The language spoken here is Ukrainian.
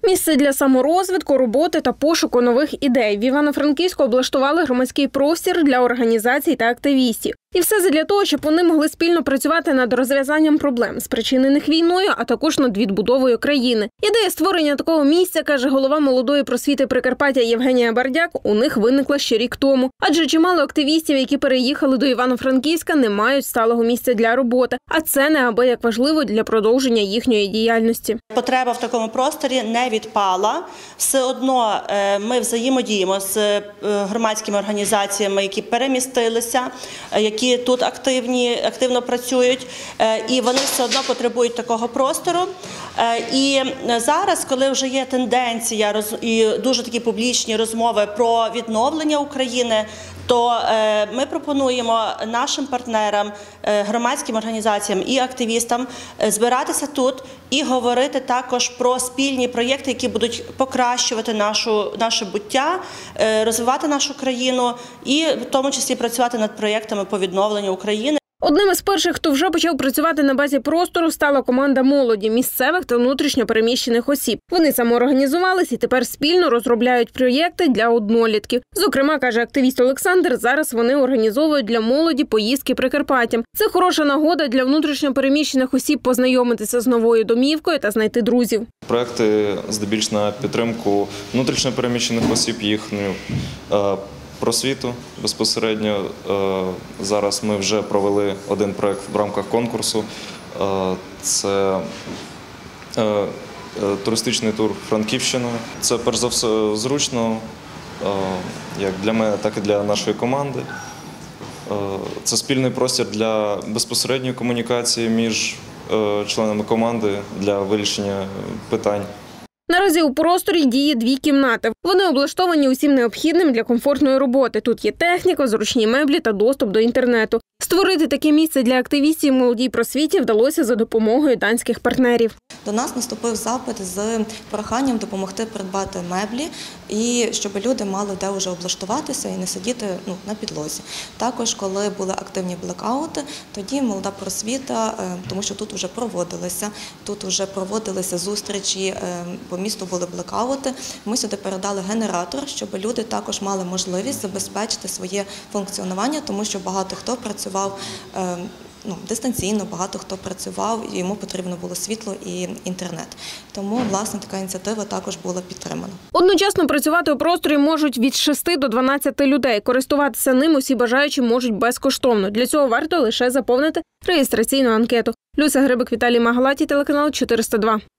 Місце для саморозвитку, роботи та пошуку нових ідей. В Івано-Франківську облаштували громадський простір для організацій та активістів. І все задля того, щоб вони могли спільно працювати над розв'язанням проблем, спричинених війною, а також над відбудовою країни. Ідея створення такого місця, каже голова молодої просвіти Прикарпаття Євгенія Бардяк, у них виникла ще рік тому. Адже чимало активістів, які переїхали до Івано-Франківська, не мають сталого місця для роботи. А це неабияк важливо для продовження їхньої діяльності. Потреба в такому просторі не відпала. Все одно ми взаємодіємо з громадськими організаціями, які перемістилися, які тут активно працюють, і вони все одно потребують такого простору. І зараз, коли вже є тенденція і дуже такі публічні розмови про відновлення України, то ми пропонуємо нашим партнерам, громадським організаціям і активістам збиратися тут і говорити також про спільні проєкти, які будуть покращувати наше буття, розвивати нашу країну і в тому числі працювати над проєктами по відновленню України. Одним із перших, хто вже почав працювати на базі простору, стала команда молоді, місцевих та внутрішньо переміщених осіб. Вони самоорганізувались і тепер спільно розробляють проєкти для однолітків. Зокрема, каже активіст Олександр, зараз вони організовують для молоді поїздки Прикарпаттям. Це хороша нагода для внутрішньо переміщених осіб познайомитися з новою домівкою та знайти друзів. Проекти здебільшого на підтримку внутрішньо переміщених осіб, їхню просвіту безпосередньо. Зараз ми вже провели один проєкт в рамках конкурсу. Це туристичний тур Франківщиною. Це, перш за все, зручно як для мене, так і для нашої команди. Це спільний простір для безпосередньої комунікації між членами команди для вирішення питань. Наразі у просторі діє 2 кімнати. Вони облаштовані усім необхідним для комфортної роботи. Тут є техніка, зручні меблі та доступ до інтернету. Створити таке місце для активістів молодій просвіті вдалося за допомогою данських партнерів. До нас наступив запит з проханням допомогти придбати меблі, і щоб люди мали де вже облаштуватися і не сидіти на підлозі. Також, коли були активні блекаути, тоді молода просвіта, тому що тут вже проводилися зустрічі, по місту були блекаути, ми сюди передали генератор, щоб люди також мали можливість забезпечити своє функціонування, тому що багато хто працював дистанційно, багато хто працював, і йому потрібно було світло і інтернет. Тому, власне, така ініціатива також була підтримана. Одночасно працювати у просторі можуть від 6 до 12 людей. Користуватися ним усі бажаючі можуть безкоштовно. Для цього варто лише заповнити реєстраційну анкету. Люся Грибик, Віталій Магалатій, телеканал 402.